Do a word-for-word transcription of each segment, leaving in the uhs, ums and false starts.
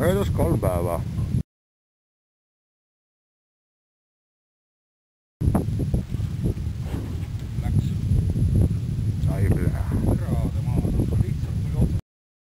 möödus kolm päeva. Läks. Sai üle. Raade maa, lihtsalt tuli otsa.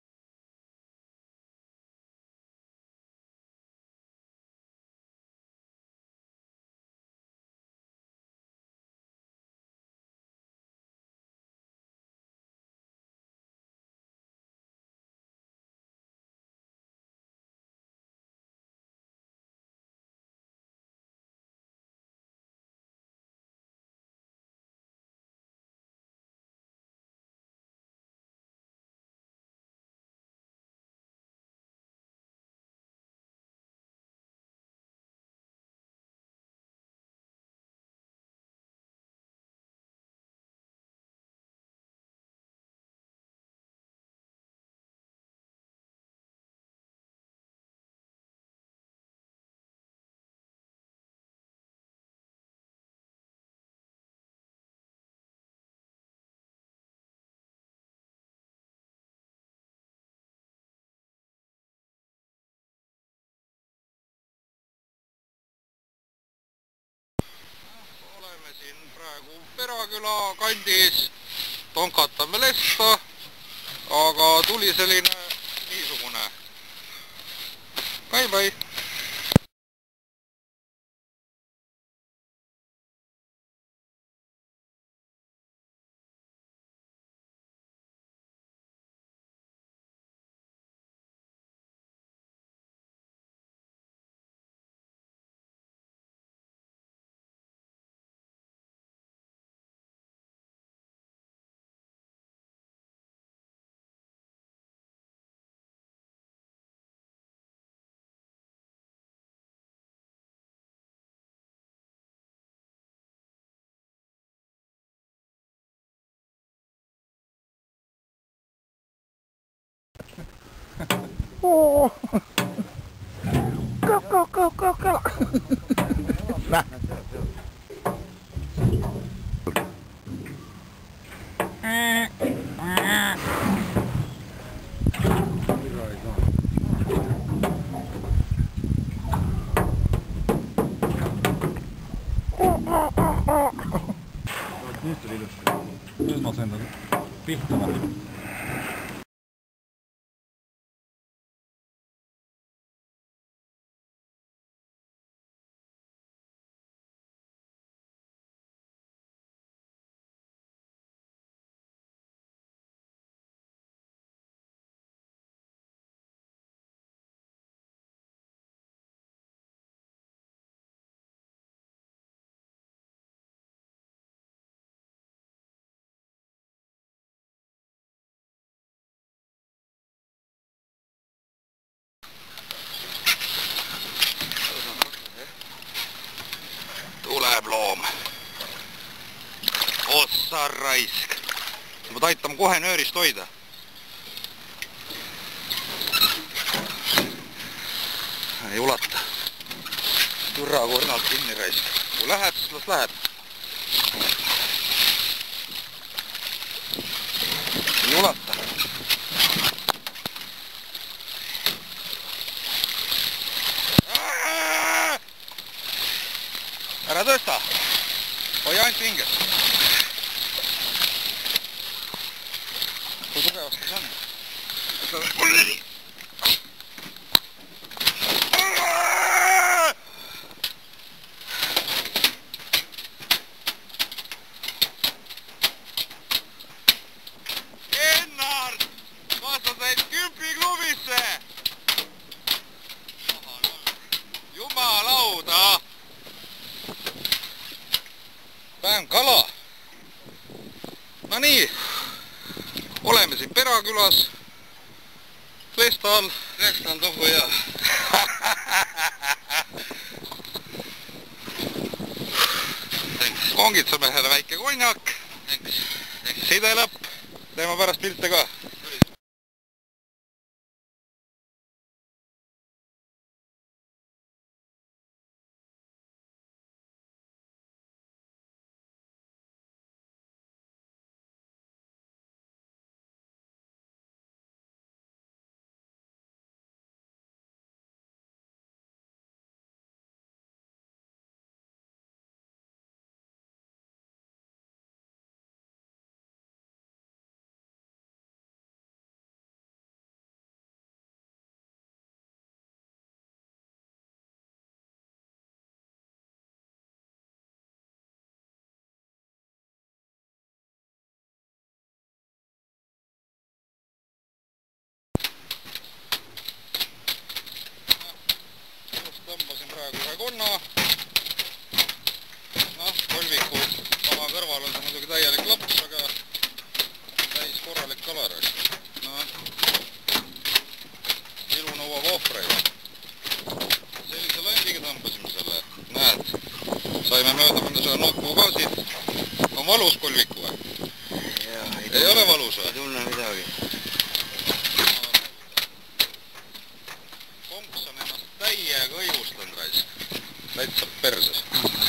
Oleme siin praegu Peraküla kandis, tonkatame lesta, aga tuli selline niisugune. Bye-bye! Oh. Go, go, go, go, go. Nah. Nüüd tuli ilusti. Nüüd ma sain ta pihta või? Tuleb loom. Ossa raisk. Ma taitame kohe nöörist hoida. Ei ulata. Türa kurnalt kinni raisk. Kui lähed, siis las lähed. Ei ulata. Ära tõsta! Hoia ainult hinges! Kui tugevasti see on? Mulle nii! Ennard! Vasta said kümpiklubisse! Jumalauda! Päev kala. No nii, oleme siin Perakülas. Lesta all. Lesta on tohu hea. Kongitsame ühele väike konjak. Sidelõpp. Teeme pärast pilte ka. konna. Noh, kolviku sama kõrval on see muidugi täielik laps, aga täis korralik kalaras. Noh, ilu nõuab ohvreid. Sellise landiga tõmbasime selle. Näed, saime mööda mõnda selle nupu ka siit. On valus kolviku või? Ei ole valus või? Ei tunne midagi. Konks on ennast täiega õigustanud raisk. Täitsa perses.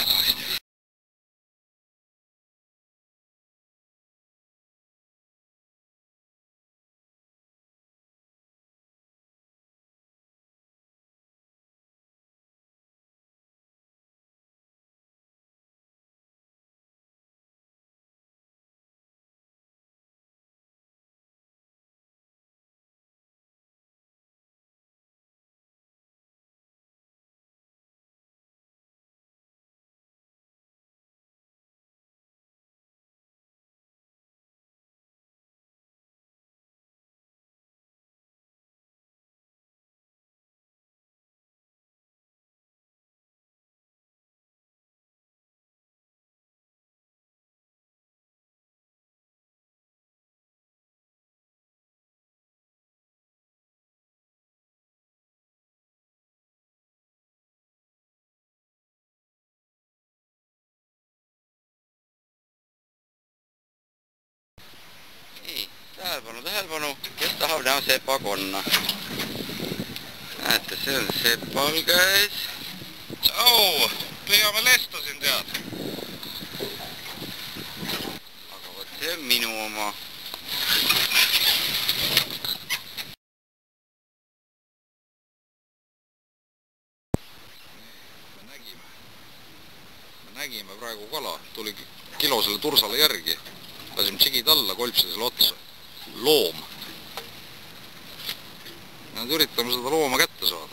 Tähelepanu, tähelepanu, kes tahab näha sepakonna? Näete, see on sepal käes. Tšau, püüame lesta siin tead. Aga võt see on minu oma. Me nägime. Me nägime praegu kala. Tuli kilosele tursale järgi. Lasime tšigid alla, kolpsin selle otsa. Loom. Nüüd üritame seda looma kätte saada.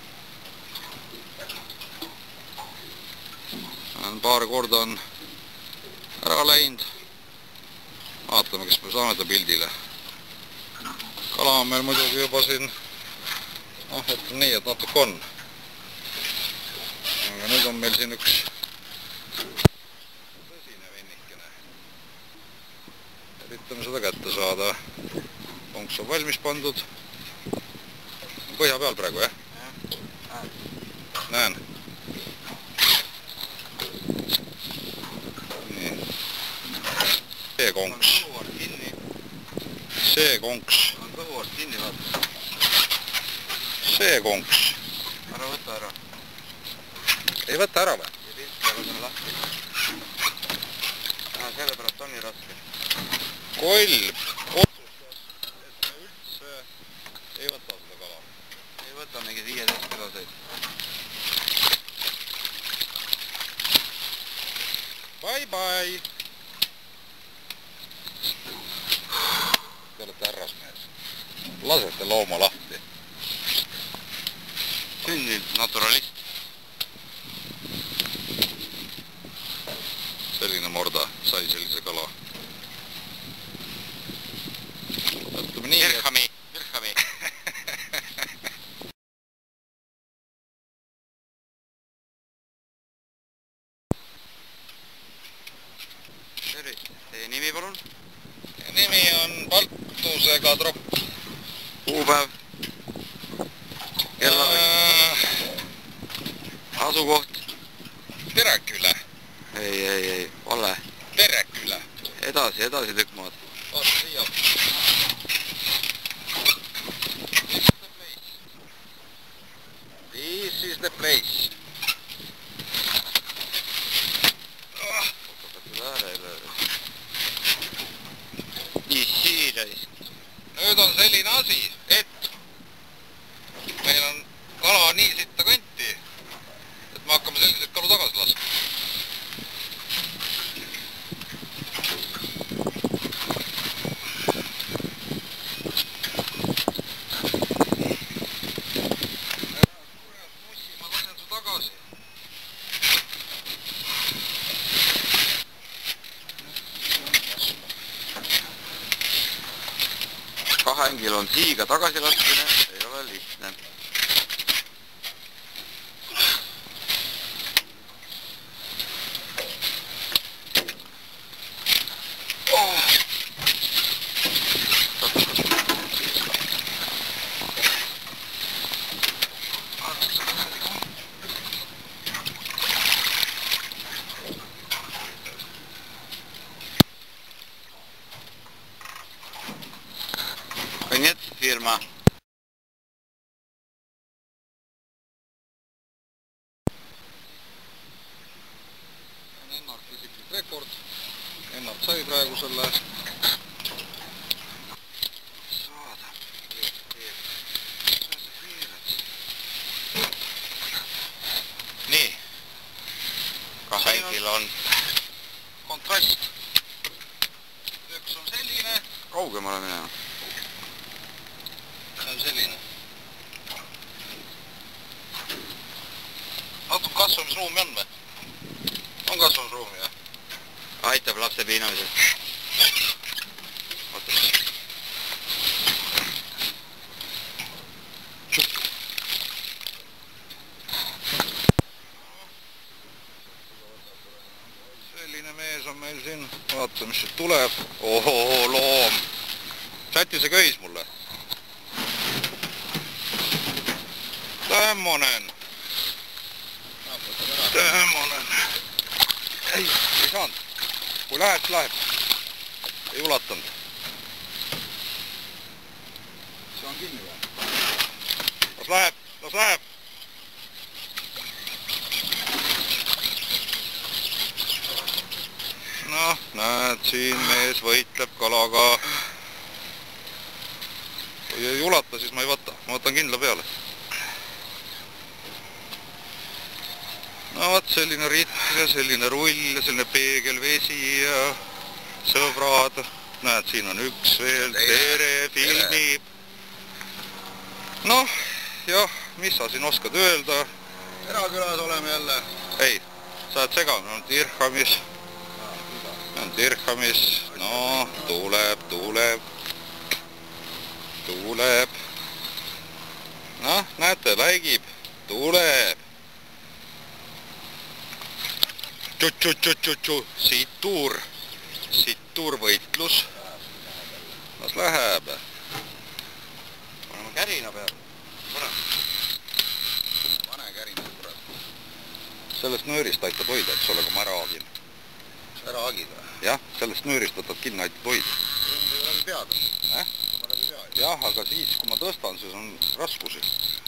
Paar korda on ära läinud. Vaatame, kes me saame ta pildile. Kala on meil muidugi juba siin, noh, ütleme nii, et natuke on. Aga nüüd on meil siin üks tõsine vennikene. Üritame seda kätte saada. Konks on valmis pandud. Põhja peal praegu, jah? Näen. Nii. See konks. See konks. On kõhuart kinni, vaata. See konks. Ära võta ära. Ei võta ära või? Ja pilt peale on lahti. Aha, sellepärast on nii raske. Kolb otsustas, et me üldse ei võta seda kala. Ei võta mingi viieteist kiloseid. Bye bye! Te olete härrasmees. Lasete looma lahti. Sündinud naturalist. Selline morda sai sellise kala. Ütleme nii, Virhami, Virhami. Tervist, teie nimi palun? nimi on Paltusega tropp. Kuupäev? Kellavõtt? Asukoht? Pereküle. Ei, ei, ei, vale. Pereküle. Edasi, edasi tükk maad. Vaata siia. This is the place. Nii siiraisk. Nüüd on selline asi, et meil on kala nii sitta kanti, et me hakkame selliseid kalu tagasi laskma. Ma lasen su tagasi. Kahekil on siiga tagasi laskmine, ei ole lihtne. firma. Ennart isiklik rekord. Ennart sai praegu selle. Saada. Nii. Kaikilla on Kontrast. Üks on selline. kaugemale minema. See on selline. Natuke kasvamisruumi on või? On kasvamisruumi, jah? Aitab lapse piinamisel. Oota. Selline mees on meil siin. Vaata, mis siit tuleb. Ohoo, loom. Säti see köis mulle. Tämmonen. Tämmonen. Ei, ei saanud. Kui läheb, siis läheb. Ei ulatanud. See on kinni või? Las läheb, las läheb. Noh, näed, siin mees võitleb kalaga. Kui ei ulata, siis ma ei võta. Ma võtan kindla peale. No vot, selline ritm ja selline rull ja selline peegelvesi ja sõbrad. Näed, siin on üks veel, tere, filmib. Noh, jah, mis sa siin oskad öelda? Erakülas oleme jälle. Ei, sa oled segamine, on Dirhamis. On Dirhamis, no, tuleb, tuleb. Tuleb. Noh, näete, läigib. Tuleb. Tšu-tšu-tšu-tšu-tšu, siit tuur, siit tuur võitlus. Las läheb. Paneme kärina peal. Pane kärina kurat. Sellest nöörist aitab hoida, eks ole, kui ma ära haagin. Ära hagid või? Jah, sellest nöörist võtad kinni, aitab hoida. See on läbi pead. Eh? Jah, aga siis, kui ma tõstan, siis on raskusi.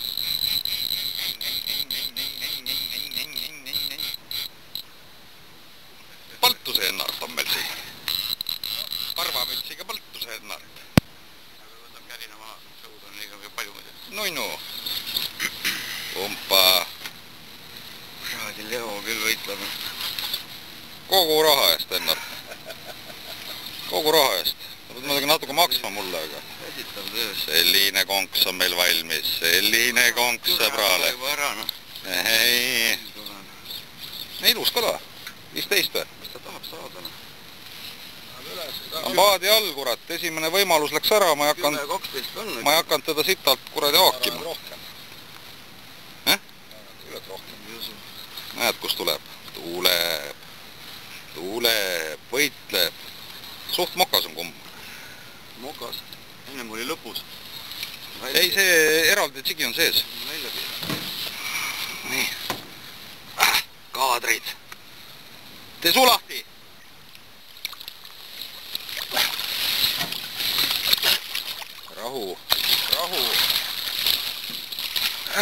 Paltuse Ennart on meil siin. Parvamütsiga Paltuse Ennart. Aga võtab kärina maha, sõud on liiga palju muidu. Nunnu. Umpa. Raadi Leo küll võitleb. Kogu raha eest, Ennart. Kogu raha eest. Sa pead muidugi natuke maksma mulle, aga... Esitav töös. Selline konks on meil valmis. Selline konks sõbrale. Juba ära, noh. Ei. Ilus kala. viisteist või? Mis ta tahab saada, noh? On paadi all, kurat. Esimene võimalus läks ära. Ma ei hakanud, kümme kaksteist on. ma ei hakanud teda sitalt kuradi haakima. Eh? Näed, kus tuleb? Tuuleb. Tuuleb. Võitleb. Suht mokas on kumm. Mokas. Ennem oli lõpus. Ei, see eraldi tsigi on sees. Välja pidi. Nii. Ah, kaadrid. Tee sulahti. Rahu. Rahu. Äh.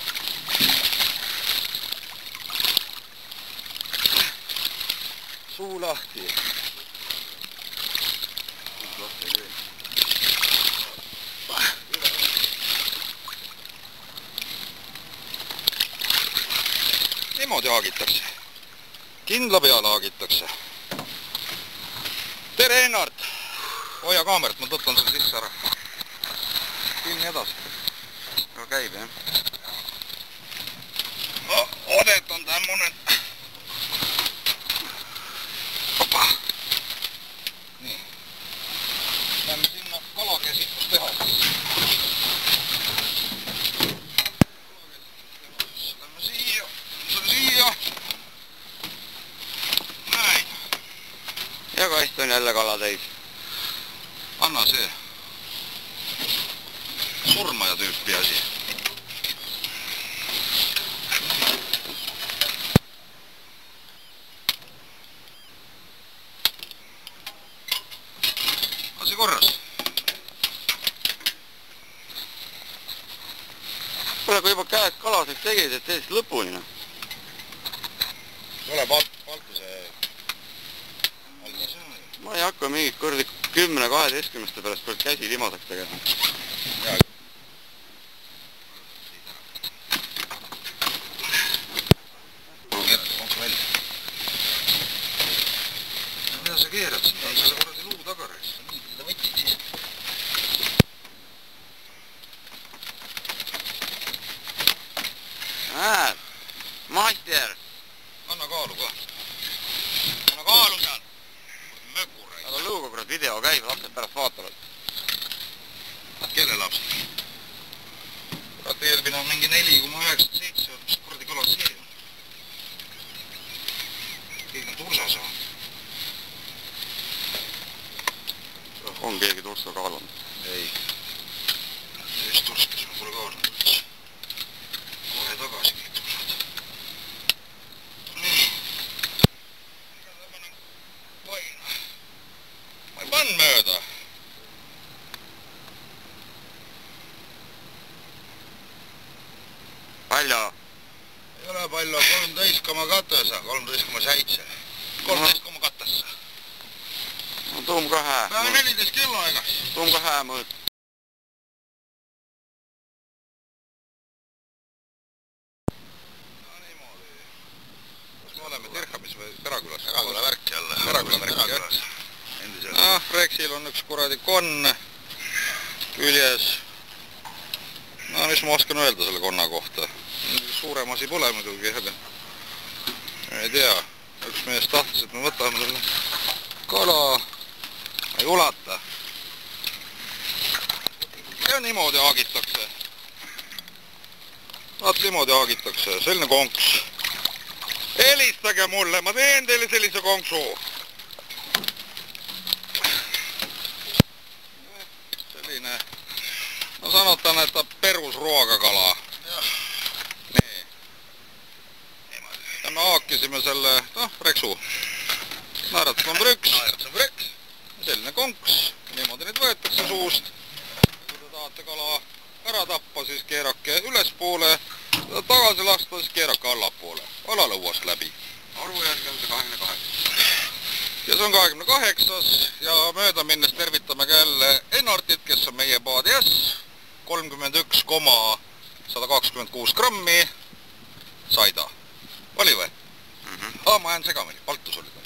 Suu lahti. Niimoodi haagitakse. Kindla peale haagitakse. Tere, Ennart! Hoia kaamerat, ma tõttan selle sisse ära. Filmi edasi. Aga käib, jah? No, odet on tämmönen. Opa! Nii. Lähme sinna kalakäsitlus teha. Lähme siia. Lähme siia. Näin. Ja kast on jälle kala täis. Anna see. Surmaja tüüpi asi. Asi korras. kui juba käed kalaseks tegid, et teed lõpuni, noh. Ole palt, paltuse algas. Ma ei hakka mingit kordi kümne kaheteistkümneste pärast kord käsi limadaks tegema. Jaa. Keerad konks välja. Mida sa keerad siin? Ta on selle korradi luu taga reis. Nii, mida võtid siis? Ää, maister! Anna kaalu ka. Anna kaalu seal! Möku reis. Aga lõuga kurat video käib, lapsed pärast vaatavad. Kelle lapsed? Kurat eelmine on mingi neli koma üheksakümmend seitse, mis kuradi kala see on? Keegi on tursa saanud. On keegi tursta kaalunud? Ei. Just turskas ma pole kaalunud üldse. Kohe tagasi kõik tursad. Nii. Ma panen paina. Ma ei pann mööda. Palju? Ei ole palju, kolmteist koma katasa, kolmteist koma seitse. kolmteist koma katassa. No tuum ka hää. Päeva neliteist kello egas. Tuum ka hää mõõt. No niimoodi. Kas me oleme Terhamis või Perakülas? Peraküla värk jälle. Peraküla värk, jah. Perakülas. Endiselt. Noh, Rexil on üks kuradi konn küljes. No mis ma oskan öelda selle konna kohta? Suurem asi pole muidugi, aga ei tea. Üks mees tahtis, et me võtame talle kala. Ei ulata. Ja niimoodi haagitakse. Vaat niimoodi haagitakse. Selline konks. Helistage mulle, ma teen teile sellise konksu. Selline. Ma sanotan, että perus ruokakala. Nii. Ja me haakkisime selle, noh, reksu. Naeratus number üks. Naeratus number üks. Selline konks. Niimoodi neid võetakse suust. Kui te tahate kala ära tappa, siis keerake ülespoole. Tagasi lasta, siis keerake allapoole. Alalõuast läbi. Arvujärg on see kahekümne kaheksa. Ja see on kahekümne kaheksas ja mööda minnes tervitame jälle Ennartit, kes on meie paadjas. kolmkümmend üks koma sada kakskümmend kuus grammi saida. Oli või? Mhm. Aa, ma jään segamini. Paltus oli ta.